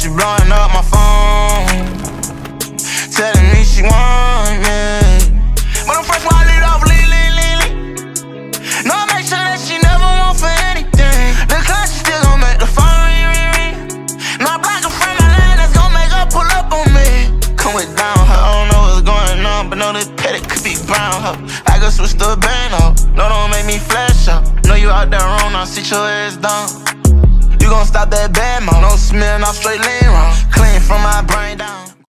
she blowing up my phone, telling me she want me. But I'm fresh while I lead off, lean. No, I make sure that she never want for anything. The class she still gon' make the phone ring. No, I block a friend of mine that's gon' make her pull up on me. Come with down her, I don't know what's going on, but know this petty could be brown her. I go switch to a band up, no, don't make me flash up. Know you out there wrong, now sit your ass down. You gon' stop that bad mouth, don't smell, not straight lean wrong. Clean from my brain down.